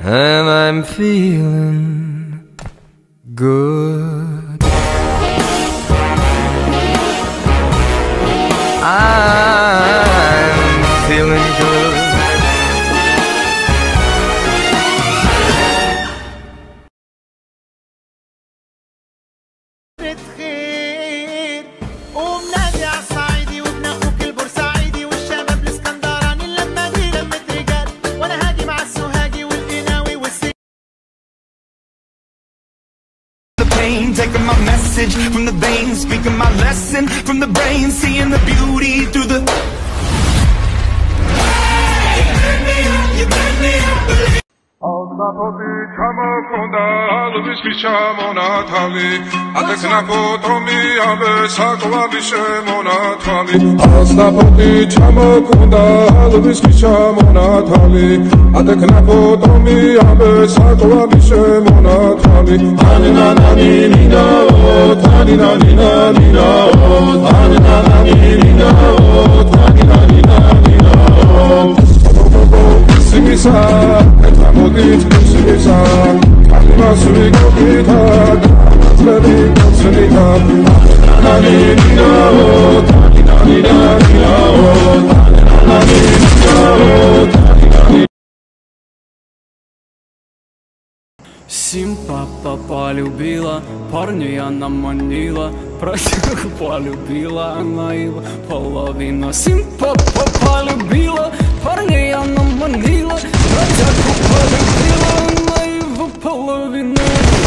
and I'm feeling good. I'm feeling good. خير ومنادي عالصعيدي وابن اخوك البورسعيدي والشباب الاسكندراني لما دي لمة رجال وانا هاجي مع السوهاجي والقناوي والسي. The pain, taking my message from the veins, speaking my lesson from the brain, seeing the beauty through the. Alnapoti chamakonda, lubishki chamonatali. Ateknapotomi abe sakwa bishemonatali. Alnapoti chamakonda, lubishki chamonatali. Ateknapotomi abe sakwa bishemonatali. Anina nina o, tanina nina o, anina nina o, tanina nina o. Simisa, etamodit, simisa, kalima suiko pita, tledi konsenita, nanina o, nanina o, nanina o. Симпа полюбила, парню я наманила, протягу полюбила, она его половина. Симпа полюбила, парня я наманила, протягу полюбила, она его половина.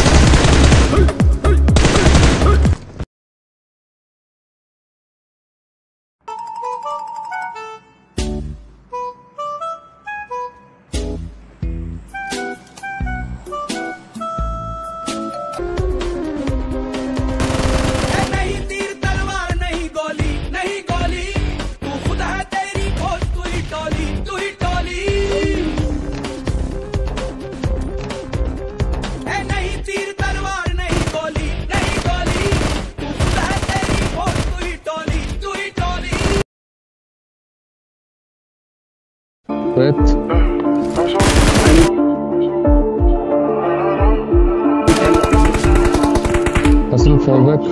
Hustle forward.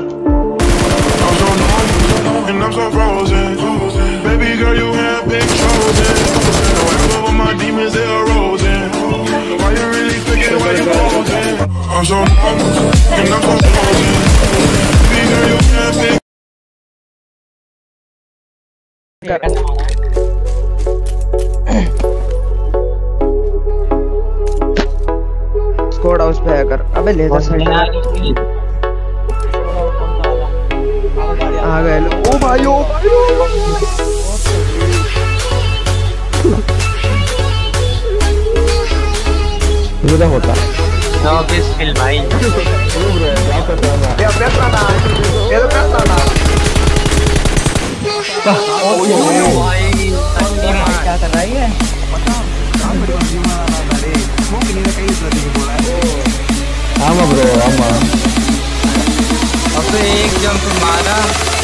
And I'm so frozen. Baby girl, you have big chosen. All of my demons, they are rosing. Why you really thinking, why you posing? I'm so and I'm so frozen. Baby girl, you have big. Squad house पे hacker अबे लेजर side आ गए लोग। ओ भाई ये होता No, this film भाई क्या कर रही है? आमा ब्रो आमा अब तो एक जंप मारा